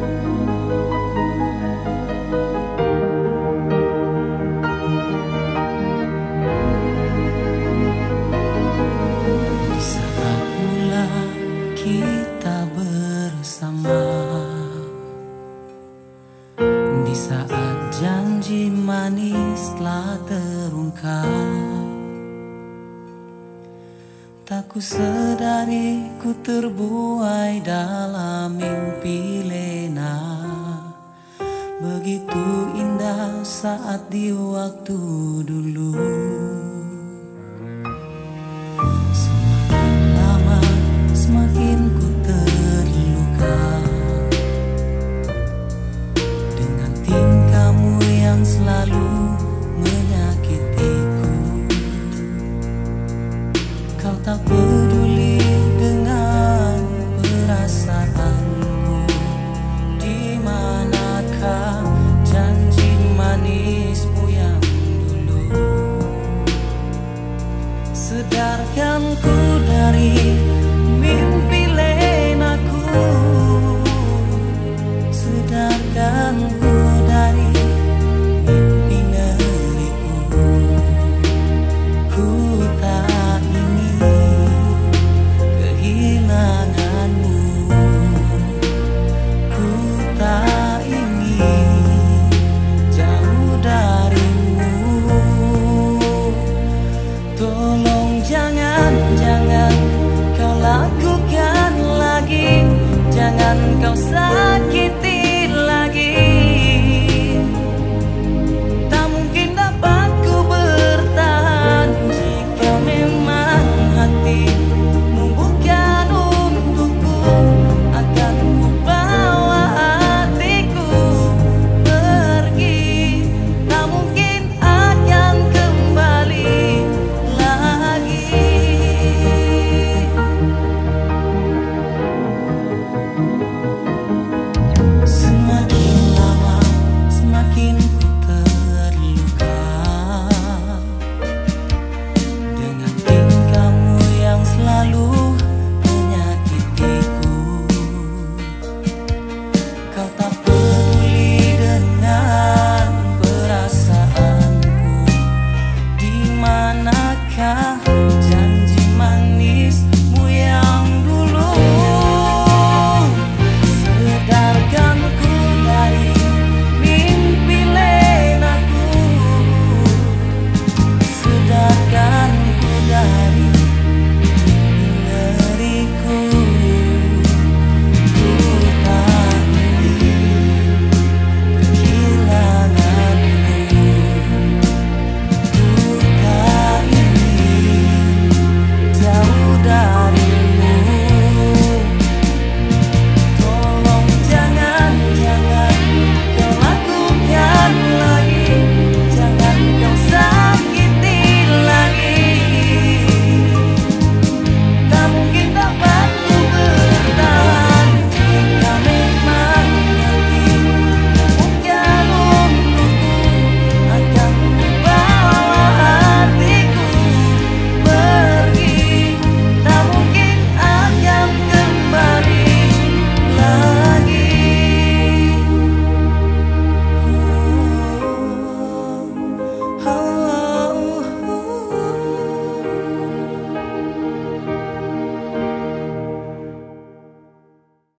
Kita bersama di saat janji manis telah terungkap, tak ku sadari ku terbuai dalam mimpi lena. Begitu indah saat di waktu dulu. Semakin ku terluka dengan tingkahmu yang selalu menyakitiku. Kau tak peduli dengan perasaanku. Di manakah janji manismu yang dulu? Sedarkan ku dari mimpi lenaku, sedarkan ku dari mimpi negeriku. Ku tak ingin kehilanganmu, ku tak ingin jauh darimu. Tolong jangan kau lakukan lagi, jangan kau sakiti